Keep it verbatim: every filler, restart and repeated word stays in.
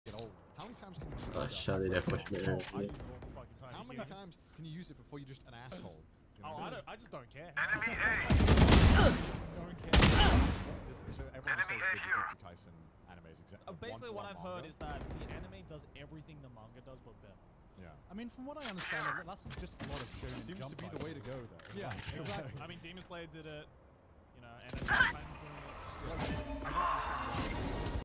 get old. How many times can you use that? Aşağıya koşmuyor. Oh, I use it all the fucking time. How many times can you use it before you're just an asshole? You know? Oh, I don't. I just don't care. Enemy A. Just don't care. This, so everyone Enemy says A the here. Jujutsu Kaisen anime is exactly. Uh, basically, what I've heard is that the anime does everything the manga does, but better. Yeah. I mean, from what I understand, that's just a lot of showing It seems jump to be the fights. way to go, though. Yeah, Like, Exactly. I mean, Demon Slayer did it. You know, and Attack on Titan's doing it. like, I don't understand.